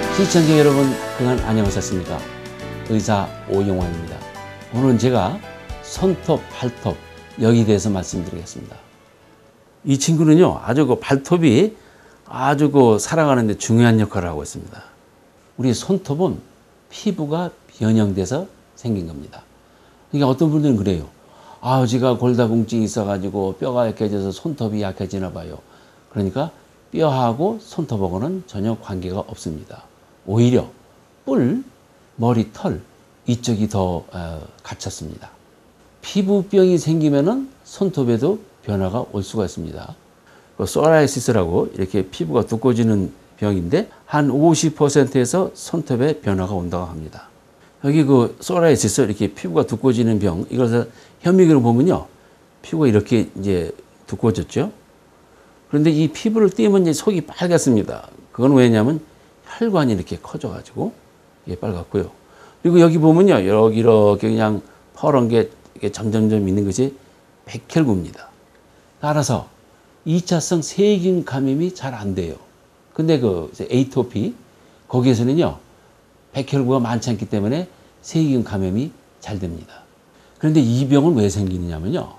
시청자 여러분, 그간 안녕하셨습니까? 의사 오용환입니다. 오늘은 제가 손톱, 발톱 여기에 대해서 말씀드리겠습니다. 이 친구는요, 아주 발톱이 아주 살아가는 데 중요한 역할을 하고 있습니다. 우리 손톱은 피부가 변형돼서 생긴 겁니다. 그러니까 어떤 분들은 그래요. 제가 골다공증이 있어가지고 뼈가 약해져서 손톱이 약해지나 봐요. 그러니까 뼈하고 손톱하고는 전혀 관계가 없습니다. 오히려 뿔, 머리, 털 이쪽이 더 갇혔습니다. 피부병이 생기면은 손톱에도 변화가 올 수가 있습니다. 소라이시스라고 이렇게 피부가 두꺼워지는 병인데 한 50%에서 손톱에 변화가 온다고 합니다. 여기 소라이시스 이렇게 피부가 두꺼워지는 병, 이것을 현미경으로 보면요, 피부가 이렇게 이제 두꺼워졌죠. 그런데 이 피부를 띄면 이제 속이 빨갛습니다. 그건 왜냐면 혈관이 이렇게 커져가지고 이게 빨갛고요. 그리고 여기 보면요, 여기 이렇게 그냥 퍼런 게 점점점 있는 것이 백혈구입니다. 따라서 2차성 세균 감염이 잘 안 돼요. 근데 에이토피, 거기에서는요, 백혈구가 많지 않기 때문에 세균 감염이 잘 됩니다. 그런데 이 병은 왜 생기느냐면요,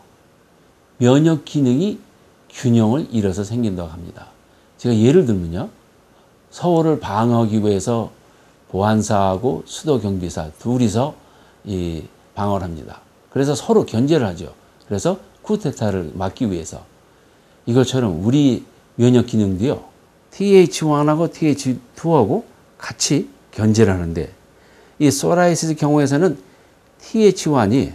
면역 기능이 균형을 잃어서 생긴다고 합니다. 제가 예를 들면요, 서울을 방어하기 위해서 보안사하고 수도경비사 둘이서 방어를 합니다. 그래서 서로 견제를 하죠. 그래서 쿠데타를 막기 위해서. 이것처럼 우리 면역 기능도요, TH1하고 TH2하고 같이 견제를 하는데, 이 소라이시스 경우에서는 TH1이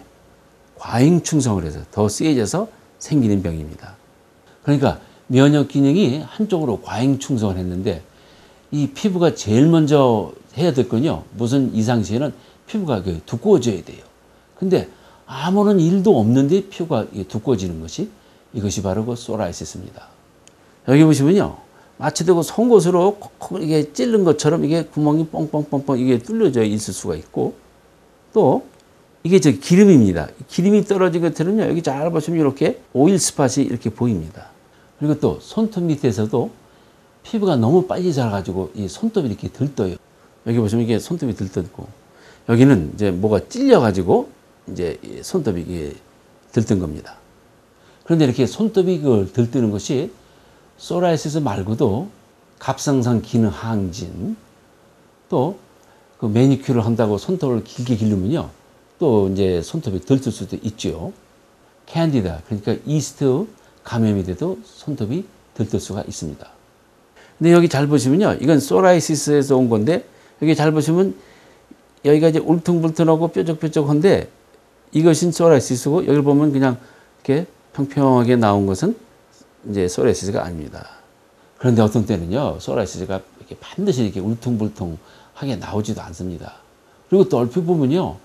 과잉 충성을 해서 더 세져서 생기는 병입니다. 그러니까 면역 기능이 한쪽으로 과잉 충성을 했는데, 이 피부가 제일 먼저 해야 될 건요, 무슨 이상 시에는 피부가 두꺼워져야 돼요. 근데 아무런 일도 없는데 피부가 두꺼워지는 이것이 바로 소라이시스입니다. 여기 보시면요, 마치 송곳으로 콕콕 이게 찔른 것처럼 이게 구멍이 뻥뻥뻥뻥 이게 뚫려져 있을 수가 있고, 또 이게 기름입니다. 기름이 떨어진 것들은요, 여기 잘 보시면 이렇게 오일 스팟이 이렇게 보입니다. 그리고 또 손톱 밑에서도 피부가 너무 빨리 자라가지고 이 손톱이 이렇게 들떠요. 여기 보시면 이게 손톱이 들떴고, 여기는 이제 뭐가 찔려가지고 이제 손톱이 이게 들뜬 겁니다. 그런데 이렇게 손톱이 들뜨는 것이 소라이시스 말고도 갑상선 기능 항진, 또 매니큐어를 한다고 손톱을 길게 기르면요, 또 이제 손톱이 들뜰 수도 있죠. 캔디다, 그러니까 이스트 감염이 돼도 손톱이 들뜰 수가 있습니다. 근데 여기 잘 보시면요, 이건 소라이시스에서 온 건데, 여기 잘 보시면 여기가 이제 울퉁불퉁하고 뾰족뾰족한데, 이것이 소라이시스고, 여기를 보면 그냥 이렇게 평평하게 나온 것은 이제 소라이시스가 아닙니다. 그런데 어떤 때는요, 소라이시스가 이렇게 반드시 이렇게 울퉁불퉁하게 나오지도 않습니다. 그리고 또 얼핏 보면요,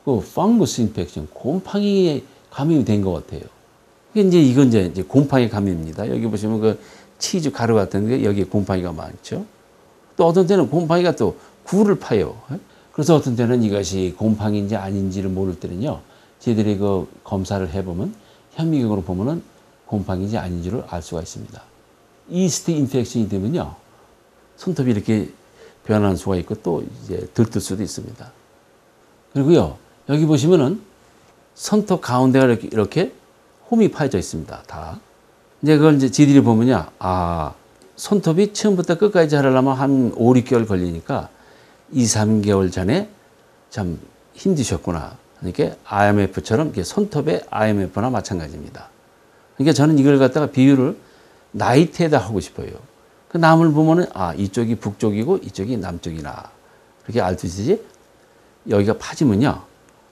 펑거스 인펙션, 곰팡이에 감염이 된 것 같아요. 이건 이제 곰팡이 감염입니다. 여기 보시면 치즈 가루 같은 게 여기에 곰팡이가 많죠. 또 어떤 때는 곰팡이가 또 굴을 파요. 그래서 어떤 때는 이것이 곰팡이인지 아닌지를 모를 때는요, 저희들이 검사를 해보면, 현미경으로 보면은 곰팡이인지 아닌지를 알 수가 있습니다. 이스트 인펙션이 되면요, 손톱이 이렇게 변하는 수가 있고, 또 이제 들뜰 수도 있습니다. 그리고요, 여기 보시면은 손톱 가운데가 이렇게 홈이 파여져 있습니다. 다. 이제 그걸 이제 지들이 보면요, 손톱이 처음부터 끝까지 자라려면 한 5, 6개월 걸리니까 2, 3개월 전에 참 힘드셨구나. 그러니까 IMF처럼 손톱의 IMF나 마찬가지입니다. 그러니까 저는 이걸 갖다가 비유를 나이테에다 하고 싶어요. 그 남을 보면은, 이쪽이 북쪽이고 이쪽이 남쪽이나. 그렇게 알 수 있지? 여기가 파지면요,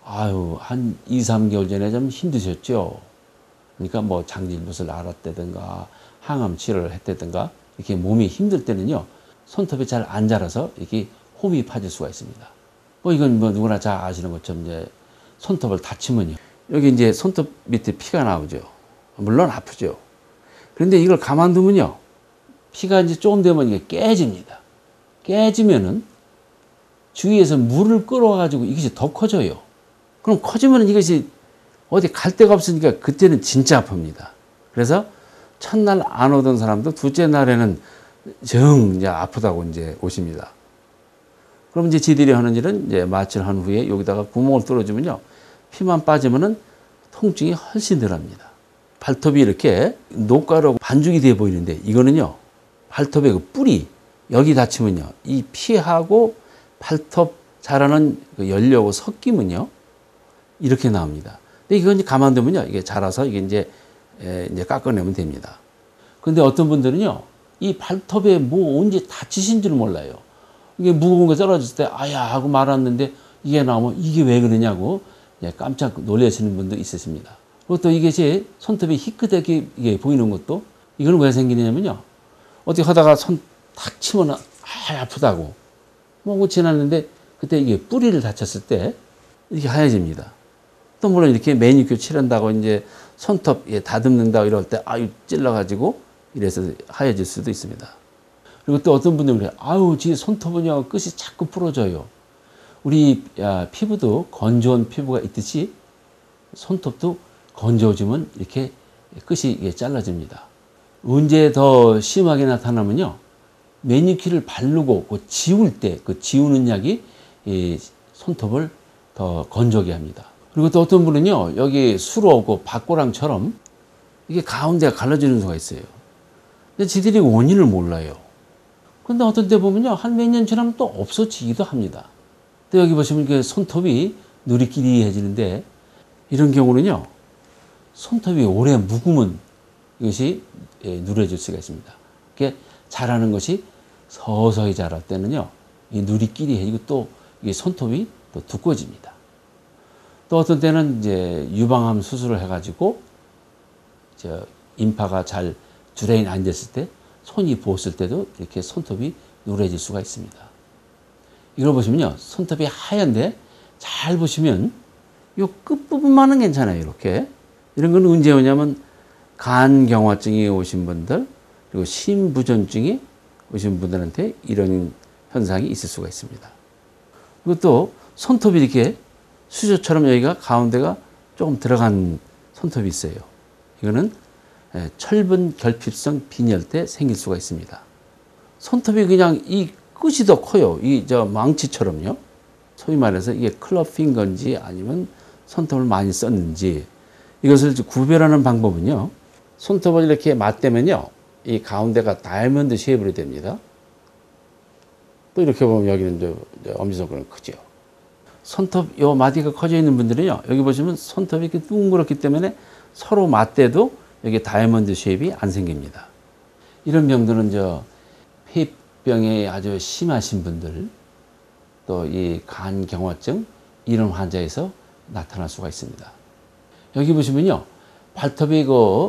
한 2, 3개월 전에 좀 힘드셨죠? 그러니까 뭐 장질붓을 앓았다든가 항암 치료를 했다든가 이렇게 몸이 힘들 때는요, 손톱이 잘 안 자라서 이렇게 홈이 파질 수가 있습니다. 이건 누구나 잘 아시는 것처럼 이제 손톱을 다치면요, 여기 이제 손톱 밑에 피가 나오죠. 물론 아프죠. 그런데 이걸 가만두면요, 피가 이제 조금 되면 이게 깨집니다. 깨지면은 주위에서 물을 끌어가지고 이것이 더 커져요. 그럼 커지면 이것이 어디 갈 데가 없으니까 그때는 진짜 아픕니다. 그래서 첫날 안 오던 사람도 둘째 날에는 정 이제 아프다고 이제 오십니다. 그럼 이제 지들이 하는 일은 이제 마취를 한 후에 여기다가 구멍을 뚫어주면요. 피만 빠지면은 통증이 훨씬 덜합니다. 발톱이 이렇게 녹가루 반죽이 돼 보이는데 이거는요. 발톱의 그 뿌리, 여기 다치면요. 이 피하고 발톱 자라는 그 열려고 섞이면요. 이렇게 나옵니다. 근데 이건 이제 가만두면요. 이게 자라서 이게 이제 깎아내면 됩니다. 근데 어떤 분들은요. 이 발톱에 뭐 언제 다치신 줄 몰라요. 이게 무거운 거 떨어졌을 때 아야 하고 말았는데 이게 나오면 이게 왜 그러냐고 깜짝 놀라시는 분도 있으십니다. 그리고 또 이게 제 손톱이 희끗하게 이게 보이는 것도 이건 왜 생기냐면요. 어떻게 하다가 손 탁 치면 아프다고 뭐 지났는데 그때 이게 뿌리를 다쳤을 때 이렇게 하얘집니다. 또 물론 이렇게 매니큐어 칠한다고 이제 손톱 다듬는다고 이럴 때 아유 찔러가지고 이래서 하얘질 수도 있습니다. 그리고 또 어떤 분들은 그래요. 아유, 지 손톱은요, 끝이 자꾸 부러져요. 우리 피부도 건조한 피부가 있듯이 손톱도 건조해지면 이렇게 끝이 잘라집니다. 언제 더 심하게 나타나면요. 매니큐어를 바르고 그 지울 때 그 지우는 약이 이 손톱을 더 건조하게 합니다. 그리고 또 어떤 분은요. 여기 수로 그 박고랑처럼 이게 가운데가 갈라지는 수가 있어요. 근데 지들이 원인을 몰라요. 근데 어떤 때 보면요. 한 몇 년 지나면 또 없어지기도 합니다. 또 여기 보시면 이게 손톱이 누리끼리해지는데 이런 경우는요. 손톱이 오래 묵으면 이것이 누래질 수가 있습니다. 이게 자라는 것이 서서히 자랄 때는요. 이 누리끼리해지고 또 이 손톱이 또 두꺼워집니다. 또 어떤 때는 이제 유방암 수술을 해가지고 인파가 잘 주라인 앉았을 때 손이 부었을 때도 이렇게 손톱이 누래질 수가 있습니다. 이걸 보시면요. 손톱이 하얀데 잘 보시면 이 끝부분만은 괜찮아요. 이렇게. 이런 건 언제 오냐면 간경화증이 오신 분들 그리고 심부전증이 오신 분들한테 이런 현상이 있을 수가 있습니다. 그리고 또 손톱이 이렇게 수저처럼 여기가 가운데가 조금 들어간 손톱이 있어요. 이거는 철분 결핍성 빈혈 때 생길 수가 있습니다. 손톱이 그냥 이 끝이 더 커요. 이 망치처럼요. 소위 말해서 이게 클럽핑건지 아니면 손톱을 많이 썼는지 이것을 구별하는 방법은요. 손톱을 이렇게 맞대면요. 이 가운데가 다이아몬드 쉐입으로 됩니다. 또 이렇게 보면 여기는 엄지손가락은 크죠. 손톱 요 마디가 커져 있는 분들은요. 여기 보시면 손톱이 이렇게 둥그렇기 때문에 서로 맞대도 여기 다이아몬드 쉐입이 안 생깁니다. 이런 병들은 폐병이 아주 심하신 분들 또 이 간경화증 이런 환자에서 나타날 수가 있습니다. 여기 보시면요. 발톱이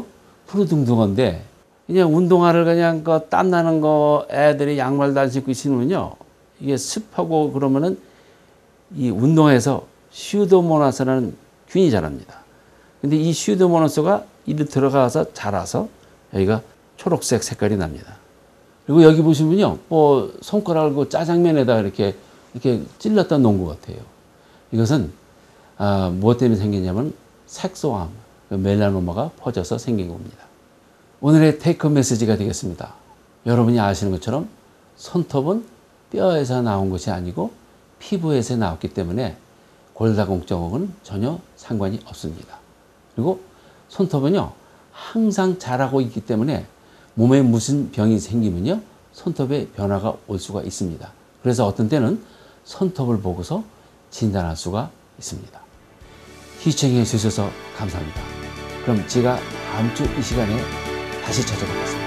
푸르둥둥한데 그냥 운동화를 그냥 땀 나는 거 애들이 양말도 안 신고 신으면요. 이게 습하고 그러면은 이 운동에서 슈도모나스라는 균이 자랍니다. 근데 이 슈도모나스가 이리 들어가서 자라서 여기가 초록색 색깔이 납니다. 그리고 여기 보시면요. 손가락을 짜장면에다 이렇게 찔렀다 놓은 것 같아요. 이것은 무엇 때문에 생기냐면 색소암, 멜라노마가 퍼져서 생긴 겁니다. 오늘의 테이크홈 메시지가 되겠습니다. 여러분이 아시는 것처럼 손톱은 뼈에서 나온 것이 아니고 피부에서 나왔기 때문에 골다공증하고는 전혀 상관이 없습니다. 그리고 손톱은요 항상 자라고 있기 때문에 몸에 무슨 병이 생기면요 손톱에 변화가 올 수가 있습니다. 그래서 어떤 때는 손톱을 보고서 진단할 수가 있습니다. 시청해 주셔서 감사합니다. 그럼 제가 다음 주 이 시간에 다시 찾아뵙겠습니다.